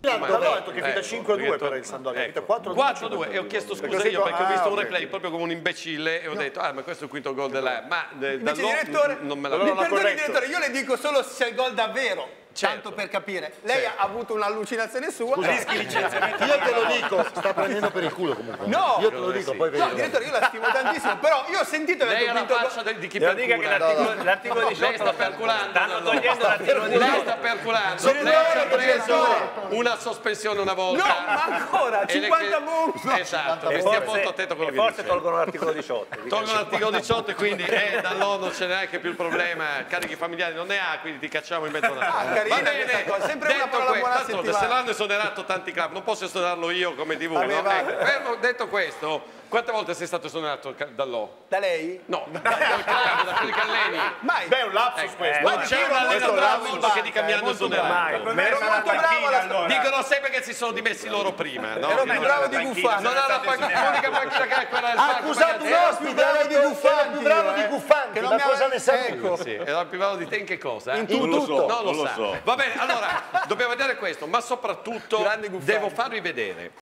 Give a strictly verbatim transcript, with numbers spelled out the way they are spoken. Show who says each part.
Speaker 1: Allora ho detto che finita cinque a due per il Sampdoria, finita quattro a due
Speaker 2: e ho chiesto scusa io perché ho visto un replay proprio come un imbecille e ho detto ah ma questo è il quinto gol dell'A, ma
Speaker 3: invece direttore,
Speaker 2: non me l'ha
Speaker 3: mi perdoni direttore, io le dico solo se c'è il gol davvero.
Speaker 2: Certo.
Speaker 3: Tanto per capire, lei
Speaker 2: certo.
Speaker 3: ha avuto un'allucinazione sua.
Speaker 1: Scusa, io te lo dico, sta prendendo per il culo comunque.
Speaker 3: No,
Speaker 1: io te lo dico,
Speaker 2: sì.
Speaker 1: poi vedi.
Speaker 3: No, direttore, io la stimo tantissimo, però io ho sentito
Speaker 2: lei
Speaker 3: che
Speaker 2: ha la faccia di, di chi percula.
Speaker 4: Che l'articolo diciotto
Speaker 2: lei sta perculando.
Speaker 4: Stanno togliendo l'articolo
Speaker 2: Lei
Speaker 4: diciotto.
Speaker 2: sta perculando. Lei ha preso una sospensione una volta.
Speaker 3: No, ma ancora, cinquanta punti.
Speaker 2: Esatto,
Speaker 4: E
Speaker 2: stia molto attento a quello che
Speaker 4: forse
Speaker 2: dice.
Speaker 4: tolgono l'articolo diciotto.
Speaker 2: Tolgono l'articolo diciotto e quindi eh, dall'O non ce n'è neanche più il problema, carichi familiari non ne ha, quindi ti cacciamo in mezzo alla strada.
Speaker 3: Ah, carina
Speaker 2: Va
Speaker 3: questa
Speaker 2: bene,
Speaker 3: cosa, sempre una
Speaker 2: detto
Speaker 3: parola
Speaker 2: que-
Speaker 3: buona a
Speaker 2: d'altronde,
Speaker 3: settimana.
Speaker 2: se l'hanno esonerato tanti club, non posso esonerarlo io come tivù,
Speaker 3: Vabbè,
Speaker 2: no?
Speaker 3: va.
Speaker 2: Ecco, fermo, detto questo, quante volte sei stato esonerato dall'O?
Speaker 3: Da lei?
Speaker 2: No, dal club, da quelli che alleni.
Speaker 3: Mai.
Speaker 1: Beh, è un lapsus questo.
Speaker 2: Non c'è un allenatore al mondo che dica mi hanno esonerato.
Speaker 3: Ero molto bravo alla
Speaker 2: Dicono sempre che si sono dimessi loro prima, no?
Speaker 3: Ero
Speaker 2: Che
Speaker 3: più
Speaker 2: non-
Speaker 3: bravo di Guffani.
Speaker 2: Non ha la panchina, l'unica panchina che ha è quella del
Speaker 1: Ha
Speaker 2: palco,
Speaker 1: accusato
Speaker 2: quella
Speaker 1: un
Speaker 2: del-
Speaker 1: ospite,
Speaker 3: bravo
Speaker 1: ha
Speaker 3: di
Speaker 1: detto era
Speaker 3: Guffanti,
Speaker 1: più bravo
Speaker 3: eh.
Speaker 1: di Guffanti,
Speaker 3: Che non
Speaker 1: ma
Speaker 3: mi
Speaker 1: cosa
Speaker 3: ave-
Speaker 1: ne sai?
Speaker 3: ecco.
Speaker 2: Sì, era più bravo di te in che cosa? eh?
Speaker 3: In tutto.
Speaker 2: Non lo so, non lo
Speaker 5: non lo
Speaker 2: sa.
Speaker 5: so.
Speaker 2: Va bene, allora, dobbiamo vedere questo, ma soprattutto
Speaker 3: Grande Guffanti.
Speaker 2: devo farvi vedere